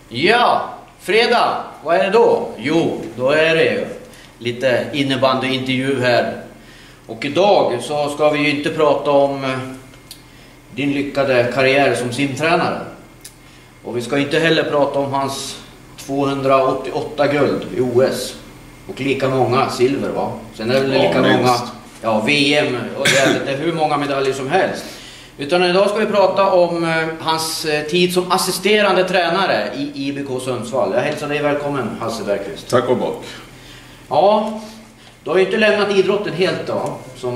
Ja, fredag. Vad är det då? Jo, då är det lite innebandyintervju här. Och idag så ska vi ju inte prata om din lyckade karriär som simtränare. Och vi ska inte heller prata om hans 288 guld i OS. Och lika många silver, va? Sen är det lika många VM och det är hur många medaljer som helst. Utan idag ska vi prata om hans tid som assisterande tränare i IBK Sundsvall. Jag hälsar dig välkommen, Hasse Bergqvist. Tack och bock. Ja, du har ju inte lämnat idrotten helt då,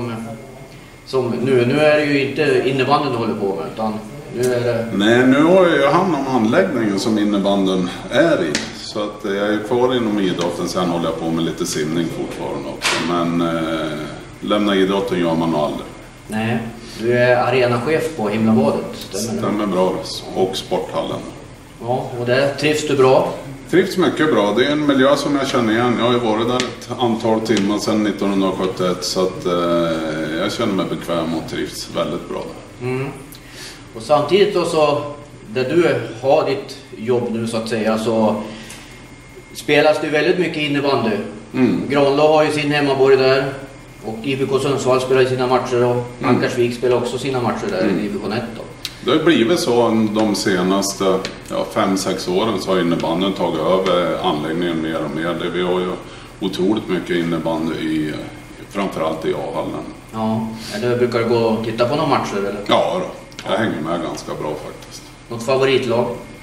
som nu. Nu är det ju inte innebandyn du håller på med, utan nu är det... Nej, nu har jag hand om anläggningen som innebandyn är i. Så att jag är kvar inom idrotten, sen håller jag på med lite simning fortfarande också. Men lämna idrotten gör man aldrig. Nej, du är arenachef på Himlabadet. Stämmer bra. Och sporthallen. Ja, och där trivs du bra? Trivs mycket bra. Det är en miljö som jag känner igen. Jag har ju varit där ett antal timmar sedan 1971. Så att jag känner mig bekväm och trivs väldigt bra. Mm. Och samtidigt då så, där du har ditt jobb nu så att säga, så spelas det väldigt mycket innebandy. Granlå har ju sin hemmaborg där. Och IBK Sundsvall spelar sina matcher och Ankarsvik spelar också sina matcher där i IBK Net då. Det har blivit så de senaste 5-6 åren, så har innebandyn tagit över anläggningen mer och mer. Vi har ju otroligt mycket innebandy framförallt i A-hallen. Ja, eller brukar du gå och titta på några matcher eller? Ja då, jag hänger med ganska bra faktiskt. Något favoritlag?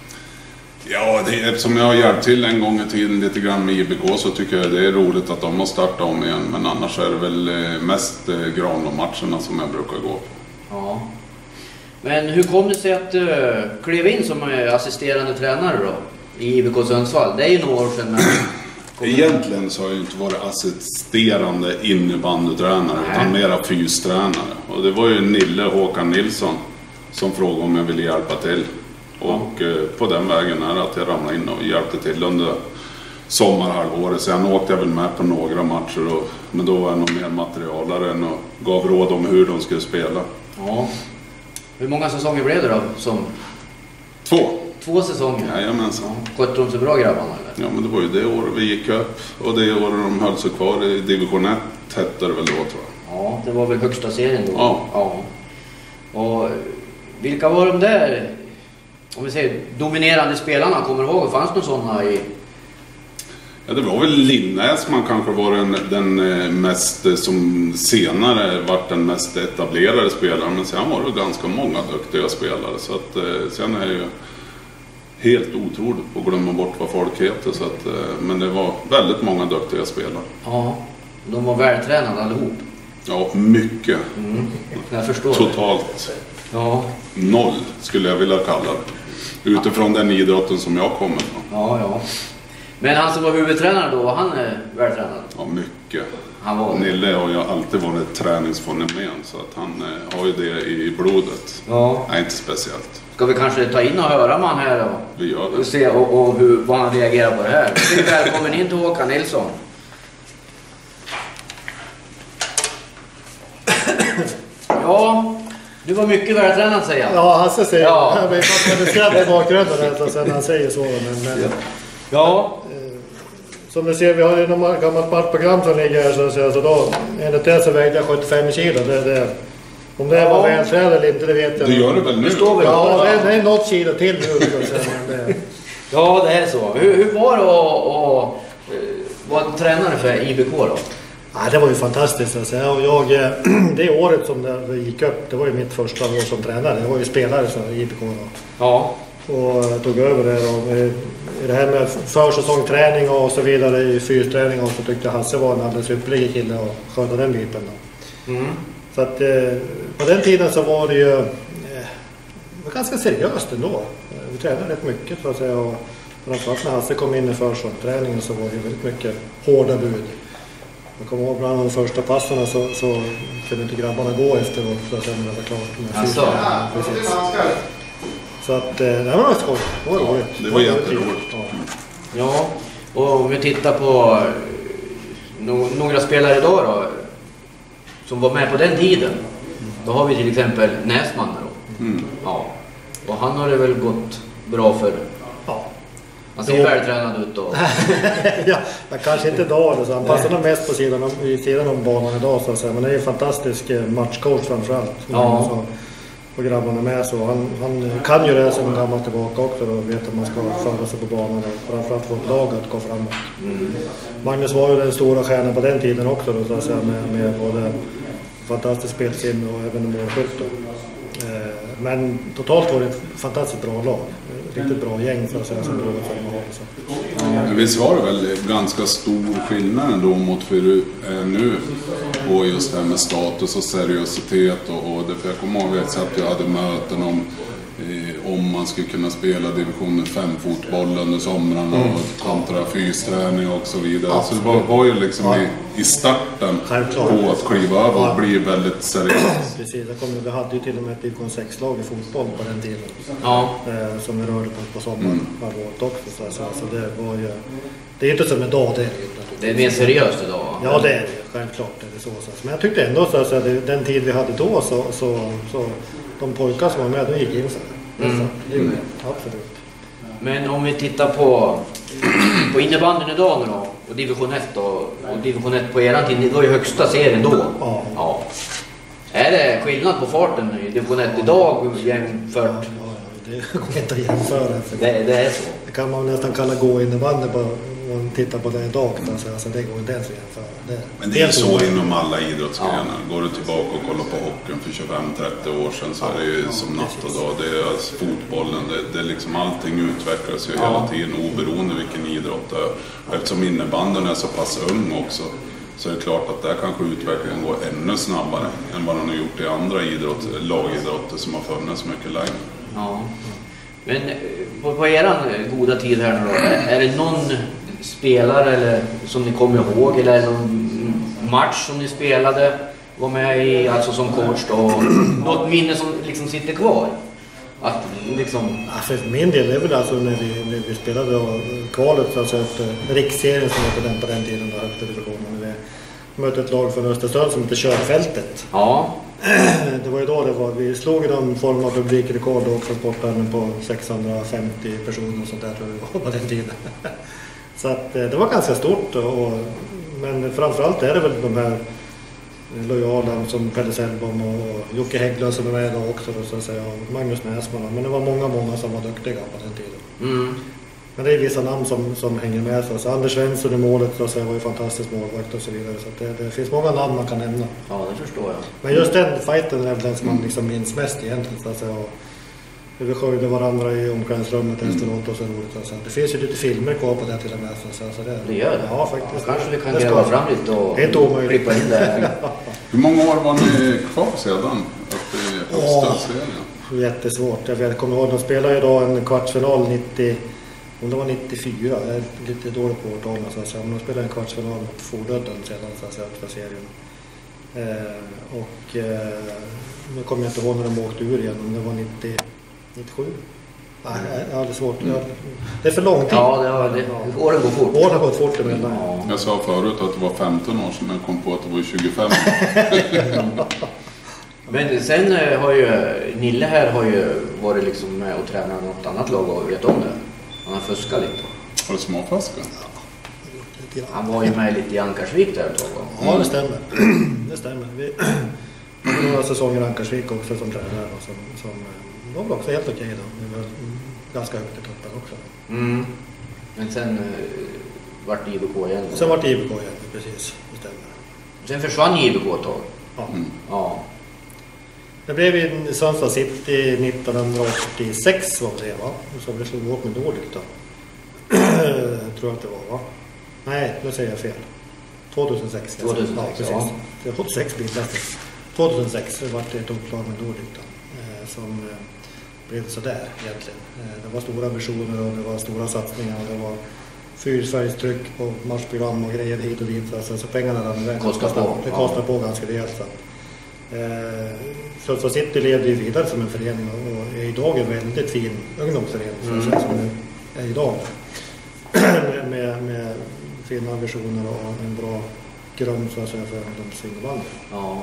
Ja, som jag har hjälpt till en gång i tiden lite grann med IBK, så tycker jag det är roligt att de har startat om igen. Men annars är det väl mest Granlå-matcherna som jag brukar gå på. Ja. Men hur kom det sig att du klev in som assisterande tränare då i IBK Sundsvall? Det är ju några år sedan. Egentligen så har jag inte varit assisterande innebandytränare utan mera fystränare. Och det var ju Nille Håkan Nilsson som frågade om jag ville hjälpa till. Och på den vägen är det att jag ramlade in och hjälpte till under sommarhalvåret. Sen åkte jag väl med på några matcher, men då var jag nog mer materialare än och gav råd om hur de skulle spela. Ja. Hur många säsonger blev det då? 2 säsonger? Jajamensan. Skötte de så bra grabbarna eller? Ja, men det var ju det året vi gick upp och det året de höll sig kvar i division 1 hette det väl då, tror jag. Ja, det var väl högsta serien då? Ja. Och vilka var de där, om vi säger dominerande spelarna, kommer du ihåg? Fanns det sådana i... Ja, det var väl Linnäs man kanske var den mest, som senare vart den mest etablerade spelaren. Men sen var det ganska många duktiga spelare. Så att sen är det ju helt otroligt att glömma bort vad folk heter. Så att, men det var väldigt många duktiga spelare. Ja, de var vältränade allihop. Ja, mycket. Jag förstår. Totalt. Ja. 0 skulle jag vilja kalla det. Utifrån den idrotten som jag kommer från. Ja. Men han som var huvudtränare då, var han vältränad? Ja, mycket. Nille har ju alltid varit ett träningsfenomen, så att han har ju det i blodet. Ja. Nej, inte speciellt. Ska vi kanske ta in och höra man här då? Vi gör det. Och se vad han reagerar på det här. Välkommen in till Håkan Nilsson. Ja, du var mycket vältränad, säger han. Ja, Hasse säger ja. Jag vet att det skrattar i bakgrunden sen han säger så. Men, ja. Som du ser, vi har ju något gammalt matprogram som ligger här, så då, enligt det så vägde jag 75 kilo. Om det var vältränad eller inte, det vet jag. Du gör det väl nu? Ja, det är något kilo till nu. Ja, det är så. Hur var det att vara tränare för IBK då? Ja, det var ju fantastiskt. Alltså. Det året som det gick upp, det var ju mitt första år som tränare. Jag var ju spelare för IBK då. Ja. Och tog över det och det här med försäsongsträning och så vidare i fysträning, och så tyckte Hasse var en alldeles ypperlig kille och sköta den biten då. Så att på den tiden så var det ju ganska seriöst ändå. Vi tränade rätt mycket så att säga, och framförallt när Hasse kom in i försäsongsträningen så var det väldigt mycket hårda bud. Jag kommer ihåg bland de första passarna så kunde inte grabbarna gå efteråt för att sen var det klart. Precis. Så att det var skoj. Det var roligt. Det var jätteroligt. Ja, och om vi tittar på några spelare idag då, som var med på den tiden. Då har vi till exempel Näsman då. Ja. Och han har det väl gått bra för? Ja. Han ser ju vältränad ut då. Ja, kanske inte idag. Så han passar nog mest på sidan om banan idag. Så att säga. Men det är en fantastisk matchcoach framförallt. Ja. Och grabbarna med så. Han kan ju det som en gammal tillbaka också. Och vet att man ska föra sig på banan. Och framförallt få ett lag att gå framåt. Magnus var ju den stora stjärnan på den tiden också. Då, så att säga, med både fantastiskt spelsinne och även målskytt. Men totalt var det ett fantastiskt bra lag. Riktigt bra gäng för att säga som drog för Men visst var det väl ganska stor skillnad ändå mot hur du är nu på just det här med status och seriositet och det, för jag kommer ihåg att jag hade möten om man skulle kunna spela division 5-fotboll under somrarna och kontra fysträning och så vidare. Ja, så det var ju liksom i starten på att kliva över och bli väldigt seriöst. Precis, vi hade ju till och med ett division 6-lag i fotboll på den tiden. Som vi rörde på sommaren också. Så det var ju... Det är inte som idag, det är det. Är mer seriöst idag? Ja, det är det. Självklart är det så. Men jag tyckte ändå så att den tid vi hade då så de pojkar som var med, de gick in så. Det är absolut. Men om vi tittar på innebandyn idag nu då, och division 1 då, och division 1 på eran tid, det var ju högsta serien då. Ja. Är det skillnad på farten i division 1 idag jämfört? Det går inte att jämföra. Det är så. Det kan man nästan kalla gå innebandy på. Om man tittar på det idag, alltså det går inte ens att jämföra. Men det är så inom alla idrottsgrenar. Går du tillbaka och kollar på hockeyn för 25-30 år sedan så är det ju som natt och dag. Det är alltså fotbollen, det är liksom allting utvecklas ju hela tiden oberoende vilken idrott det är. Eftersom innebandyn är så pass ung också så är det klart att där kanske utvecklingen går ännu snabbare än vad den har gjort i andra lagidrotter som har funnits mycket längre. Ja. Men på eran goda tid här nu då, är det någon spelare eller, som ni kommer ihåg eller någon match som ni spelade, var med i, alltså som coach då, något minne som liksom sitter kvar? Att liksom... För min del är väl alltså när vi spelade kvalet, alltså riksserien som heter den på den tiden då, högsta divisionen. Vi mötte ett lag från Östersund som heter Körfältet. Ja. Det var ju då vi slog i någon form av publikrekord och transporten på 650 personer och sånt där tror jag på den tiden. Så att det var ganska stort men framförallt är det väl de här lojala som Pelle Sellbom och Jocke Hägglund som är med idag också så att säga, och Magnus Näsman, men det var många som var duktiga på den tiden. Men det är vissa namn som hänger med så Anders Svensson i målet så att säga, var ju fantastisk målvakt och så vidare så att det finns många namn man kan nämna. Ja, det förstår jag. Men just den fighten är den som man liksom minns mest egentligen så att säga. Vi sköjde varandra i omklädningsrummet efteråt och så roligt. Alltså. Det finns ju lite filmer kvar på det till och med. Så det gör det? Ja, faktiskt. Kanske vi kan gräva fram lite och klippa in det. Hur många år var ni kvar sedan? Jättesvårt. Jag kommer ihåg, de spelade idag en kvartsfinal 90... Om det var 94, jag är lite dålig på årtalen så att säga. Men de spelade en kvartsfinal mot Fordöden sedan så att säga för serien. Nu kommer jag inte ihåg när de åkte ur igen, om det var 97. Nej, det är alldeles svårt. Det är för lång tid. Ja, åren går fort. Åren har gått fort emellan. Ja. Jag sa förut att det var 15 år sedan jag kom på att det var 25. Men sen har ju Nille här har ju varit liksom med och tränat något annat lag och vet om det. Han har fuskat lite. Har du småfuskat? Han var ju med lite i Ankarsvik där ett tag. Ja, det stämmer. Det stämmer. Vi hade några säsonger i Ankarsvik också som tränare som var också helt okej då. Det var ganska högt i toppen också. Men sen vart det IBK igen? Sen vart det IBK igen, precis. Det stämmer. Sen försvann IBK ett tag? Ja. Det blev i Sundsvall City 1986 var det va? Så vi slog ihop med Nordic då. Tror jag att det var va? Nej, nu säger jag fel. 2006. 2006, ja. Precis. 2006 bildades. 2006 var det ett upplag med Nordic då. Som blev sådär egentligen. Det var stora ambitioner och det var stora satsningar och det var fyrfärgstryck på matchprogram och grejer hit och dit. Så pengarna det kostar på ganska rejält. Så City levde ju vidare som en förening och är idag en väldigt fin ungdomsförening som är idag. med fina ambitioner och en bra grund så att säga för ungdomsinnebandy. Ja.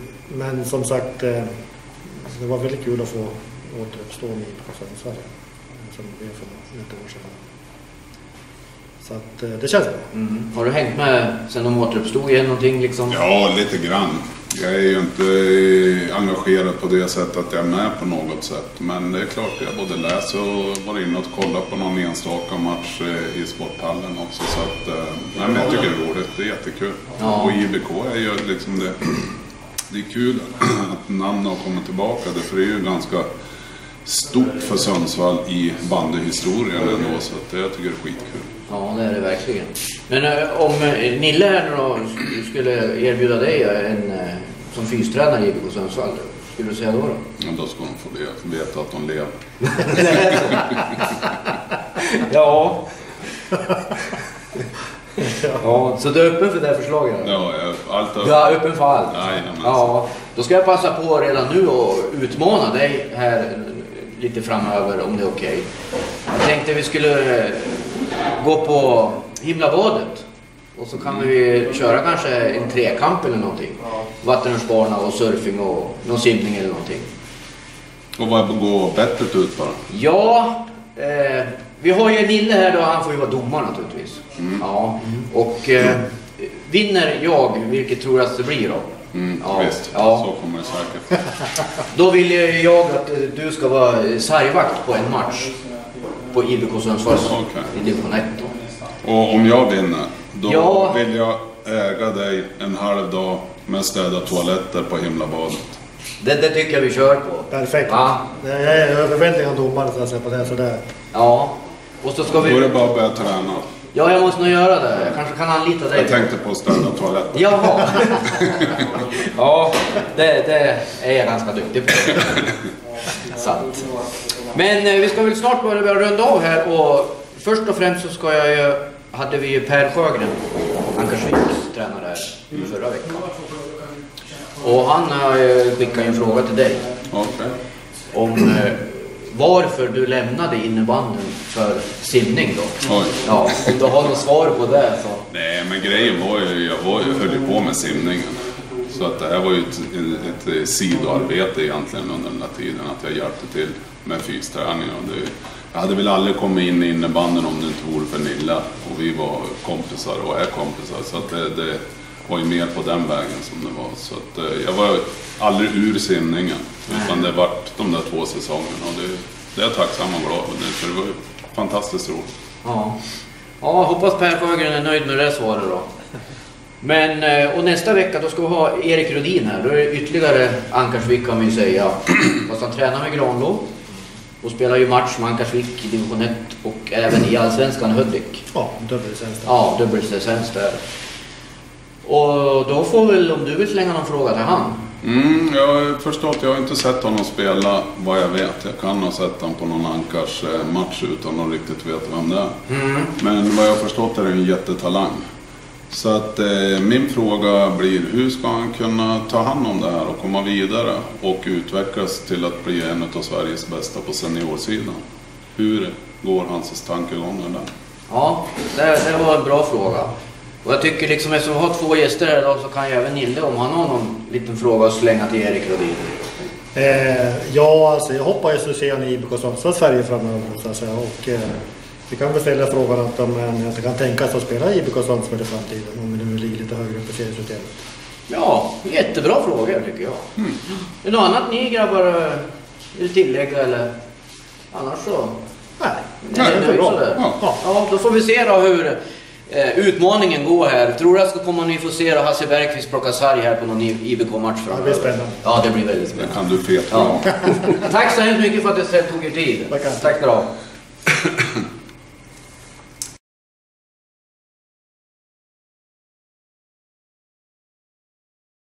Men som sagt det var väldigt kul att få återuppstå med på Sundsvall. som det blev för ett år sedan. Så att det känns bra. Har du hängt med sen de återuppstod igen någonting liksom? Ja, lite grann. Jag är ju inte engagerad på det sättet att jag är med på något sätt. Men det är klart, jag både läser och var inne och kollar på någon enstaka match i sporthallen också. Så att, nej, men jag tycker det är roligt, det är jättekul. Ja. Och IBK är ju liksom det är kul att namn har kommit tillbaka. För det är ju ganska stort för Sundsvall i bandyhistorien ändå. Så att jag tycker det är skitkul. Ja, det är det verkligen. Men om Nille här då skulle erbjuda dig som fystränare i IBK Sundsvall, skulle du säga då? Ja, då ska de få veta att de lever. Ja. Ja, så du är öppen för det här förslaget? Ja, allt öppen. Du är öppen för allt? Jajamensan. Ja, då ska jag passa på redan nu och utmana dig här lite framöver om det är okej. Jag tänkte vi skulle gå på Himlabadet och så kan vi köra kanske en trekamp eller någonting. Vattenrutschbana och surfing och någon simning eller någonting. Och vad går bettet ut på? Ja, vi har ju Nille här då, han får ju vara domare naturligtvis. Ja, och vinner jag, vilket tror jag att det blir då. Ja, visst, ja. Så kommer det säkert. Då vill jag att du ska vara sargvakt på en match på IBK Sundsvalls i division 1. Och om jag vinner, då vill jag äga dig en halv dag med städa toaletter på Himlabadet. Det tycker jag vi kör på. Perfekt. Ja. Jag är överväldigande domare så att säga på det. Så det. Ja. Och så ska vi... Då är det bara att börja träna. Ja, jag måste nog göra det. Jag kanske kan anlita dig. Jag tänkte på att städa toaletter. Jaha. Ja, det är jag ganska duktig på. Sant. Men vi ska väl snart börja runda av här. Och först och främst så ska hade vi ju Per Sjögren, Ankarsviks tränare här förra veckan. Och han skickade en fråga till dig. Okay. Om varför du lämnade innebanden för simning då. Oj. Ja, om du har något svar på det så. Nej, men grejen var ju, jag höll ju på med simningen. Så att det här var ju ett sidoarbete egentligen under den här tiden. Att jag hjälpte till med fysträning. Jag hade väl aldrig kommit in i innebanden om det inte vore för Nilla. Och vi var kompisar och är kompisar. Så att det var ju mer på den vägen som det var. Så att jag var aldrig ur simningen. Utan det vart de där 2 säsongerna. Och det är jag tacksam och glad för. Det var ju fantastiskt roligt. Ja, hoppas Per Sjögren är nöjd med det svaret då. Men, och nästa vecka då ska vi ha Erik Rudin här. Då är det ytterligare Ankarsvik kan vi säga. Fast han tränar med Granlå. Och spelar ju match med Ankarsvik i division 1 och även i Allsvenskan Hudik. Ja, dubbellicens. Ja, dubbellicens där. Och då får väl, om du vill slänga någon fråga till han. Jag har förstått, jag har inte sett honom spela vad jag vet. Jag kan ha sett honom på någon Ankars match utan att riktigt veta vem det är. Men vad jag har förstått är det en jättetalang. Så att min fråga blir, hur ska han kunna ta hand om det här och komma vidare och utvecklas till att bli en av Sveriges bästa på seniorsidan? Hur går hans tankegångar där? Ja, det var en bra fråga. Och jag tycker liksom eftersom vi har 2 gäster här idag så kan jag även Nille om han har någon liten fråga att slänga till Erik Rodin. Ja, alltså jag hoppas att se han i IBK Sundsvall Sverige framöver så att säga. Och vi kan väl ställa frågan att om jag kan tänka sig att spela i IBK Sundsvall i framtiden om vi nu ligger lite högre på seriesystemet. Ja, jättebra fråga tycker jag. Är det något annat ni grabbar vill tillägga eller annars så? Nej, det är bra. Ja, då får vi se då hur utmaningen går här. Tror du att ska komma ni få se då Hasse Bergqvist plocka sarg här på någon IBK-match framöver? Det blir spännande. Ja, det blir väldigt spännande. Det kan du feta. Ja. Tack så hemskt mycket för att du tog er tid. Tack. Tack ska du ha.